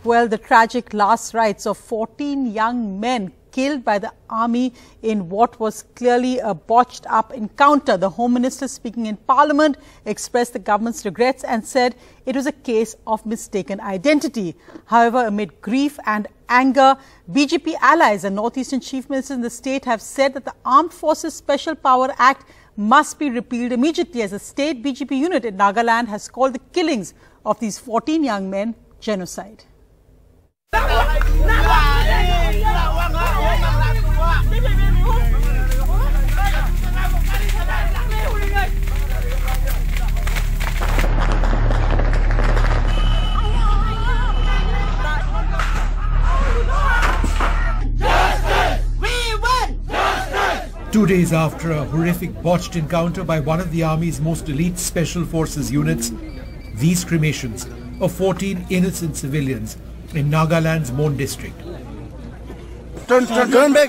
Well, the tragic last rites of 14 young men killed by the army in what was clearly a botched up encounter. The Home Minister, speaking in Parliament, expressed the government's regrets and said it was a case of mistaken identity. However, amid grief and anger, BJP allies and Northeastern chief ministers in the state have said that the Armed Forces Special Power Act must be repealed immediately, as the state BJP unit in Nagaland has called the killings of these 14 young men genocide. 2 days after a horrific botched encounter by one of the Army's most elite Special Forces units, these cremations of 14 innocent civilians in Nagaland's Mon district. Turn back.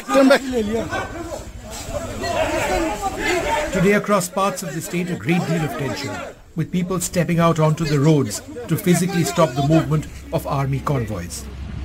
Today across parts of the state, a great deal of tension, with people stepping out onto the roads to physically stop the movement of army convoys.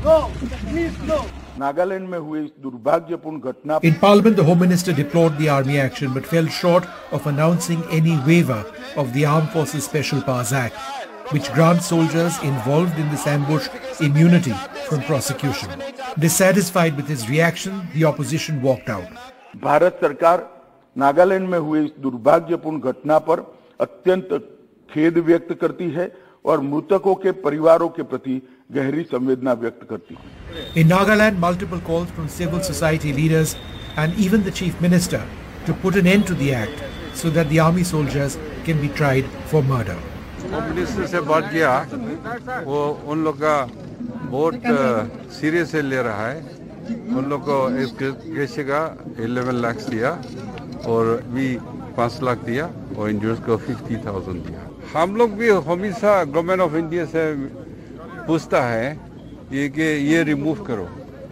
In Parliament, the Home Minister deplored the army action but fell short of announcing any waiver of the Armed Forces Special Powers Act, which grants soldiers involved in this ambush immunity from prosecution. Dissatisfied with his reaction, the opposition walked out. Bharat सरकार नागालैंड में हुए इस दुर्भाग्यपूर्ण घटना पर अत्यंत खेद व्यक्त करती है और मृतकों के परिवारों के प्रति गहरी संवेदना व्यक्त करती है. In Nagaland, multiple calls from civil society leaders and even the Chief Minister to put an end to the act so that the army soldiers can be tried for murder. Home minister से बात किया, वो उन लोग का बहुत serious से ले रहा है. उन लोग को इस केस का 11 लाख दिया और भी 5 लाख दिया और इंजर्स को 50,000 दिया. हम लोग भी हमेशा गवर्नमेंट ऑफ इंडिया से पूछता है ये कि ये रिमूव करो.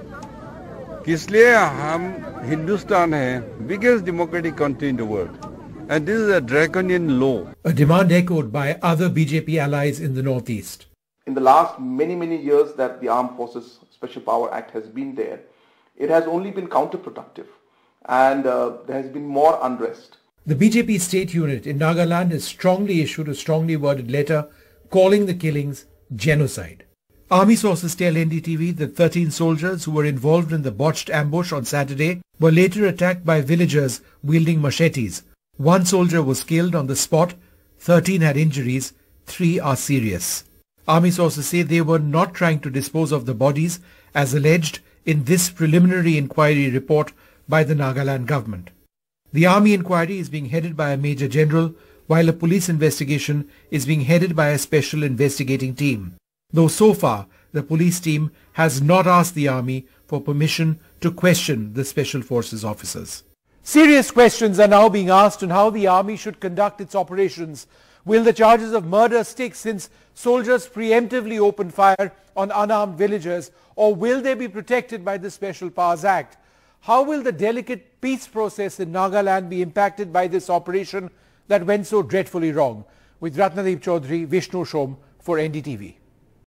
इसलिए हम हिंदुस्तान है biggest democratic country in the world. And this is a draconian law. A demand echoed by other BJP allies in the Northeast. In the last many years that the Armed Forces Special Power Act has been there, it has only been counterproductive and there has been more unrest. The BJP state unit in Nagaland has strongly issued a strongly worded letter calling the killings genocide. Army sources tell NDTV that 13 soldiers who were involved in the botched ambush on Saturday were later attacked by villagers wielding machetes. 1 soldier was killed on the spot, 13 had injuries, 3 are serious. Army sources say they were not trying to dispose of the bodies as alleged in this preliminary inquiry report by the Nagaland government. The army inquiry is being headed by a major general, while a police investigation is being headed by a special investigating team. Though so far, the police team has not asked the army for permission to question the special forces officers. Serious questions are now being asked on how the army should conduct its operations. Will the charges of murder stick since soldiers preemptively opened fire on unarmed villagers, or will they be protected by the Special Powers Act? How will the delicate peace process in Nagaland be impacted by this operation that went so dreadfully wrong? With Ratnadeep Chaudhary, Vishnu Shom for NDTV.